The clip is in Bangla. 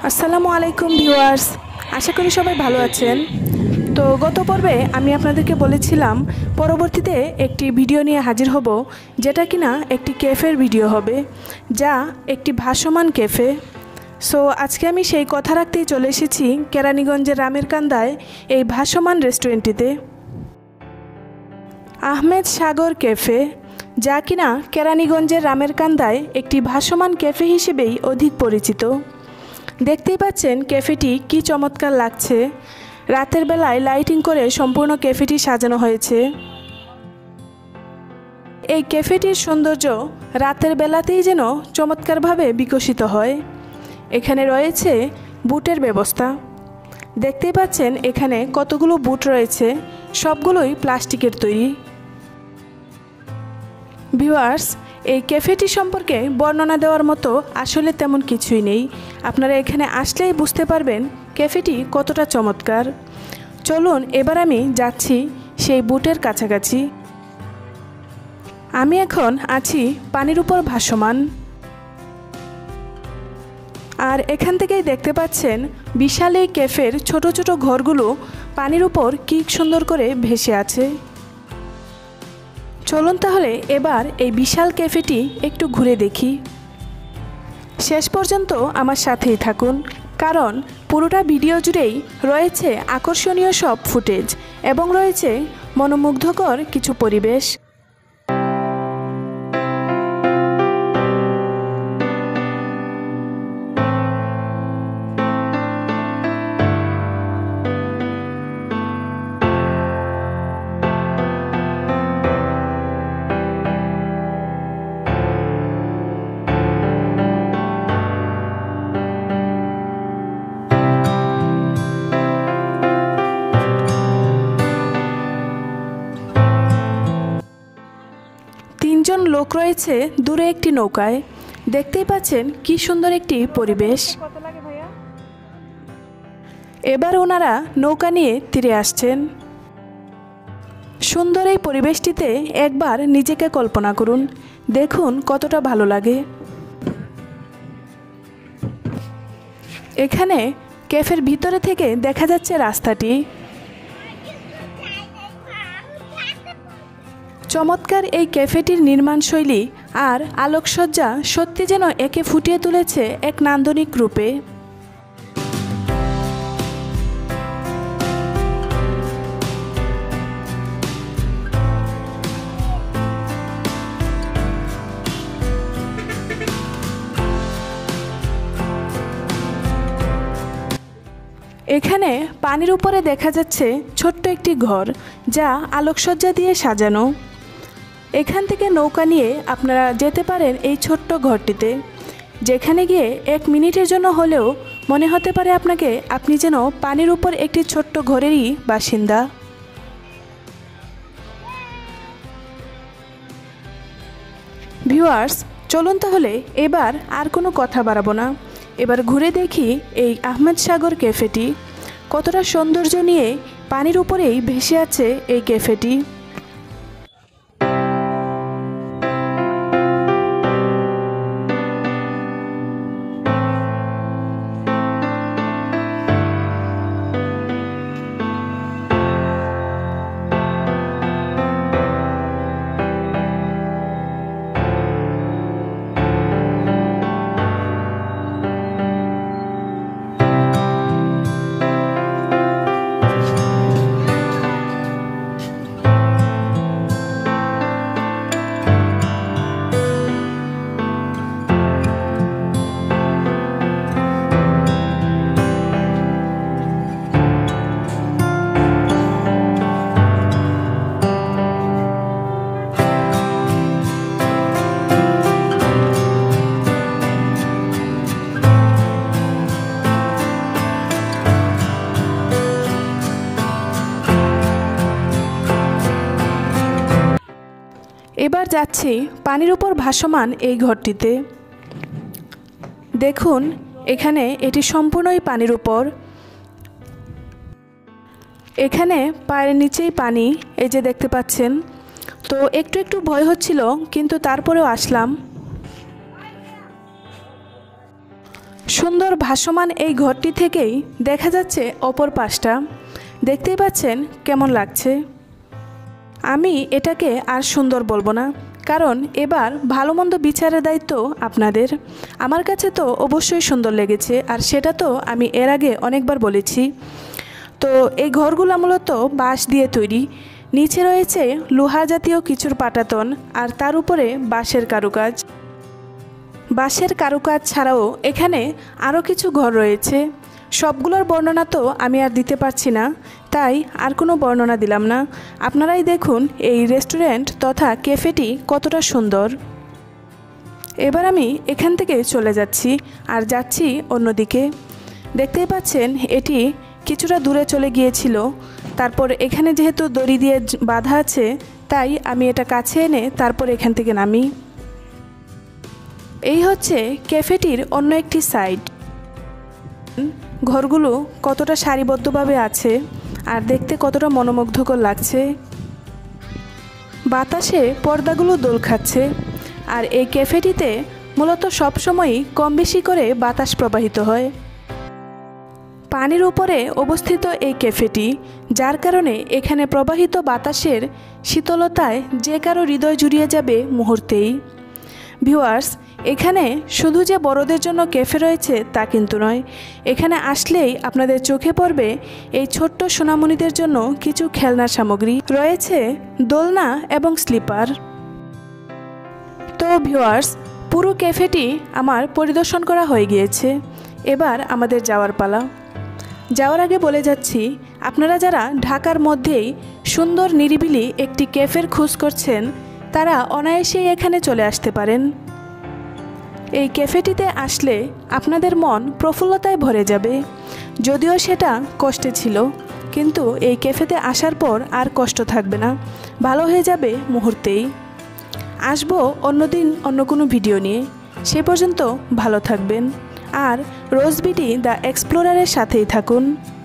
আসসালামু আলাইকুম ভিউয়ার্স, আশা করি সবাই ভালো আছেন। তো গত পর্বে আমি আপনাদেরকে বলেছিলাম পরবর্তীতে একটি ভিডিও নিয়ে হাজির হব, যেটা কিনা একটি ক্যাফের ভিডিও হবে, যা একটি ভাসমান ক্যাফে। সো আজকে আমি সেই কথা রাখতেই চলে এসেছি কেরানীগঞ্জের রামের কান্দায় এই ভাসমান রেস্টুরেন্টটিতে। আহমেদ সাগর ক্যাফে, যা কিনা কেরানীগঞ্জের রামের কান্দায় একটি ভাসমান ক্যাফে হিসেবেই অধিক পরিচিত। দেখতেই পাচ্ছেন ক্যাফেটি কি চমৎকার লাগছে। রাতের বেলায় লাইটিং করে সম্পূর্ণ ক্যাফেটি সাজানো হয়েছে। এই ক্যাফেটির সৌন্দর্য রাতের বেলাতেই যেন চমৎকারভাবে বিকশিত হয়। এখানে রয়েছে বুটের ব্যবস্থা। দেখতেই পাচ্ছেন এখানে কতগুলো বুট রয়েছে, সবগুলোই প্লাস্টিকের তৈরি। ভিউয়ার্স, এই ক্যাফেটি সম্পর্কে বর্ণনা দেওয়ার মতো আসলে তেমন কিছুই নেই। আপনারা এখানে আসলেই বুঝতে পারবেন ক্যাফেটি কতটা চমৎকার। চলুন এবার আমি যাচ্ছি সেই বুটের কাছাকাছি। আমি এখন আছি পানির উপর ভাসমান, আর এখান থেকেই দেখতে পাচ্ছেন বিশাল এই ক্যাফের ছোট ছোট ঘরগুলো পানির উপর কি সুন্দর করে ভেসে আছে। চলুন তাহলে এবার এই বিশাল ক্যাফেটি একটু ঘুরে দেখি। শেষ পর্যন্ত আমার সাথেই থাকুন, কারণ পুরোটা ভিডিও জুড়েই রয়েছে আকর্ষণীয় সব ফুটেজ এবং রয়েছে মনোমুগ্ধকর কিছু পরিবেশ। তিনজন লোক রয়েছে দূরে একটি নৌকায়। দেখতেই পাচ্ছেন কি সুন্দর একটি পরিবেশ। এবার ওনারা নৌকা নিয়ে তীরে আসছেন। সুন্দর এই পরিবেশটিতে একবার নিজেকে কল্পনা করুন, দেখুন কতটা ভালো লাগে। এখানে ক্যাফের ভিতরে থেকে দেখা যাচ্ছে রাস্তাটি। চমৎকার এই ক্যাফেটির নির্মাণশৈলী আর আলোকসজ্জা সত্যি যেন একে ফুটিয়ে তুলেছে এক নান্দনিক রূপে। এখানে পানির উপরে দেখা যাচ্ছে ছোট্ট একটি ঘর, যা আলোকসজ্জা দিয়ে সাজানো। এখান থেকে নৌকা নিয়ে আপনারা যেতে পারেন এই ছোট্ট ঘরটিতে, যেখানে গিয়ে 1 মিনিটের জন্য হলেও মনে হতে পারে আপনাকে আপনি যেন পানির উপর একটি ছোট্ট ঘরেরই বাসিন্দা। ভিউয়ার্স, চলুন তাহলে এবার আর কোনো কথা বাড়াবো না, এবার ঘুরে দেখি এই আহমেদ সাগর ক্যাফেটি। কতটা সৌন্দর্য নিয়ে পানির উপরেই ভেসে আছে এই ক্যাফেটি। এবার যাচ্ছি পানির উপর ভাসমান এই ঘরটিতে। দেখুন এখানে এটি সম্পূর্ণই পানির উপর। এখানে পায়ের নিচেই পানি, এই যে দেখতে পাচ্ছেন। তো একটু একটু ভয় হচ্ছিল, কিন্তু তারপরেও আসলাম। সুন্দর ভাসমান এই ঘরটি থেকেই দেখা যাচ্ছে অপর পাশটা। দেখতেই পাচ্ছেন কেমন লাগছে। আমি এটাকে আর সুন্দর বলবো না, কারণ এবার ভালো মন্দ বিচারের দায়িত্ব আপনাদের। আমার কাছে তো অবশ্যই সুন্দর লেগেছে, আর সেটা তো আমি এর আগে অনেকবার বলেছি। তো এই ঘরগুলো মূলত বাঁশ দিয়ে তৈরি, নিচে রয়েছে লোহা জাতীয় কিছুর পাটাতন, আর তার উপরে বাঁশের কারুকাজ। বাঁশের কারুকাজ ছাড়াও এখানে আরও কিছু ঘর রয়েছে। সবগুলোর বর্ণনা তো আমি আর দিতে পারছি না, তাই আর কোনো বর্ণনা দিলাম না। আপনারাই দেখুন এই রেস্টুরেন্ট তথা ক্যাফেটি কতটা সুন্দর। এবার আমি এখান থেকে চলে যাচ্ছি, আর যাচ্ছি অন্যদিকে। দেখতেই পাচ্ছেন এটি কিছুটা দূরে চলে গিয়েছিল, তারপর এখানে যেহেতু দড়ি দিয়ে বাঁধা আছে, তাই আমি এটা কাছে এনে তারপর এখান থেকে নামি। এই হচ্ছে ক্যাফেটির অন্য একটি সাইড। ঘরগুলো কতটা সারিবদ্ধভাবে আছে আর দেখতে কতটা মনোমুগ্ধকর লাগছে। বাতাসে পর্দাগুলো দোল খাচ্ছে, আর এই ক্যাফেটিতে মূলত সবসময়ই কম বেশি করে বাতাস প্রবাহিত হয়। পানির উপরে অবস্থিত এই ক্যাফেটি, যার কারণে এখানে প্রবাহিত বাতাসের শীতলতায় যে কারো হৃদয় জুড়িয়ে যাবে মুহূর্তেই। ভিউয়ার্স, এখানে শুধু যে বড়দের জন্য ক্যাফে রয়েছে তা কিন্তু নয়। এখানে আসলেই আপনাদের চোখে পড়বে এই ছোট্ট সোনামণিদের জন্য কিছু খেলনার সামগ্রী রয়েছে, দোলনা এবং স্লিপার। তো ভিউয়ার্স, পুরো ক্যাফেটি আমার পরিদর্শন করা হয়ে গিয়েছে। এবার আমাদের যাওয়ার পালা। যাওয়ার আগে বলে যাচ্ছি, আপনারা যারা ঢাকার মধ্যেই সুন্দর নিরিবিলি একটি ক্যাফের খোঁজ করছেন, তারা অনায়াসেই এখানে চলে আসতে পারেন। এই ক্যাফেটিতে আসলে আপনাদের মন প্রফুল্লতায় ভরে যাবে। যদিও সেটা কষ্টে ছিল, কিন্তু এই ক্যাফেতে আসার পর আর কষ্ট থাকবে না, ভালো হয়ে যাবে মুহূর্তেই। আসবো অন্যদিন অন্য কোনো ভিডিও নিয়ে। সে পর্যন্ত ভালো থাকবেন, আর রোজ বিডি দ্য এক্সপ্লোরারের সাথেই থাকুন।